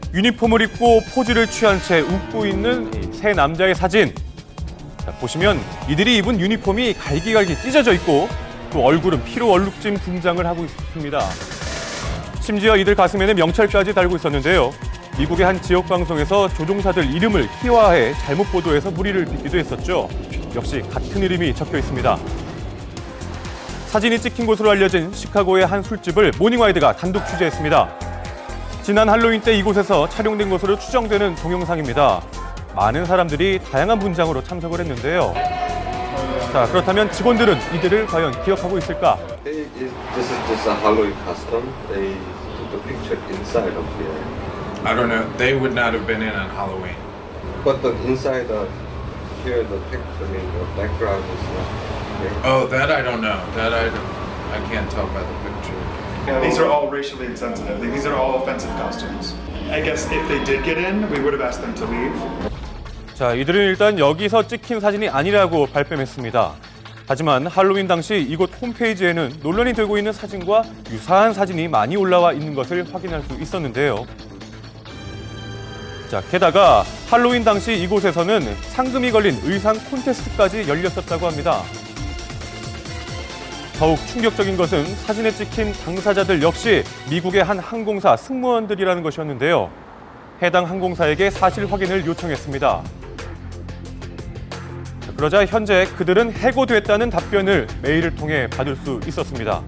유니폼을 입고 포즈를 취한 채 웃고 있는 이 세 남자의 사진. 자, 보시면 이들이 입은 유니폼이 갈기갈기 찢어져 있고 또 얼굴은 피로 얼룩진 분장을 하고 있습니다. 심지어 이들 가슴에는 명찰까지 달고 있었는데요. 미국의 한 지역 방송에서 조종사들 이름을 희화해 잘못 보도해서 물의를 빚기도 했었죠. 역시 같은 이름이 적혀 있습니다. 사진이 찍힌 곳으로 알려진 시카고의 한 술집을 모닝와이드가 단독 취재했습니다. 지난 할로윈 때 이곳에서 촬영된 것으로 추정되는 동영상입니다. 많은 사람들이 다양한 분장으로 참석을 했는데요. 자, 그렇다면 직원들은 이들을 과연 기억하고 있을까? This is just a Halloween custom. They took the picture inside of here. I don't know. They would not have been in on Halloween. But the inside of here, the picture, the background is not here. Oh, that I don't know. That I can't tell by the picture. These are all racially insensitive. These are all offensive costumes. I guess if they did get in, we would have asked them to leave. 자, 이들은 일단 여기서 찍힌 사진이 아니라고 발뺌했습니다. 하지만 할로윈 당시 이곳 홈페이지에는 논란이 되고 있는 사진과 유사한 사진이 많이 올라와 있는 것을 확인할 수 있었는데요. 자, 게다가 할로윈 당시 이곳에서는 상금이 걸린 의상 콘테스트까지 열렸었다고 합니다. 더욱 충격적인 것은 사진에 찍힌 당사자들 역시 미국의 한 항공사 승무원들이라는 것이었는데요. 해당 항공사에게 사실 확인을 요청했습니다. 그러자 현재 그들은 해고됐다는 답변을 메일을 통해 받을 수 있었습니다.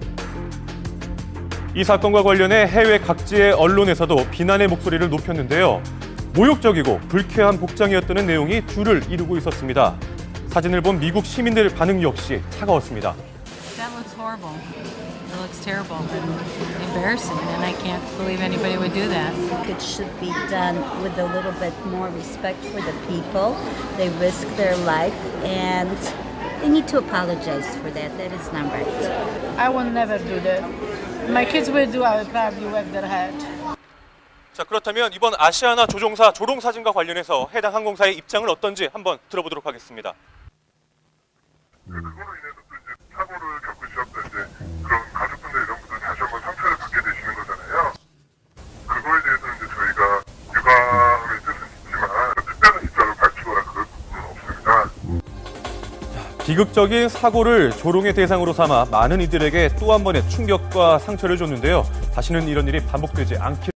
이 사건과 관련해 해외 각지의 언론에서도 비난의 목소리를 높였는데요. 모욕적이고 불쾌한 복장이었다는 내용이 주를 이루고 있었습니다. 사진을 본 미국 시민들 반응 역시 차가웠습니다. That looks horrible. It looks terrible and embarrassing, and I can't believe anybody would do that. It should be done with a little bit more respect for the people. They risk their life, and they need to apologize for that. That is not right. I will never do that. My kids will do. I will probably whack their head. 자, 그렇다면 이번 아시아나 조종사 조롱 사진과 관련해서 해당 항공사의 입장은 어떤지 한번 들어보도록 하겠습니다. 그거로 인해서 또 이제 사고를 겪으셨던 이제 그런 가족분들 이런 분들 다시 한번 상처를 받게 되시는 거잖아요. 그거에 대해서는 이제 저희가 유감의 뜻은 있지만 특별한 입장을 밝히거나 그럴 부분은 없습니다. 비극적인 사고를 조롱의 대상으로 삼아 많은 이들에게 또 한 번의 충격과 상처를 줬는데요. 다시는 이런 일이 반복되지 않길